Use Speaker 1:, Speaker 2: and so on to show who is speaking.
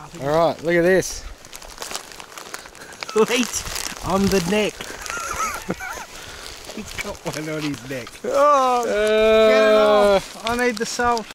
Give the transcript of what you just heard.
Speaker 1: Alright, look at this.
Speaker 2: Leech on the neck. He's got one on his neck.
Speaker 1: Oh,
Speaker 2: Get it off. I need the salt.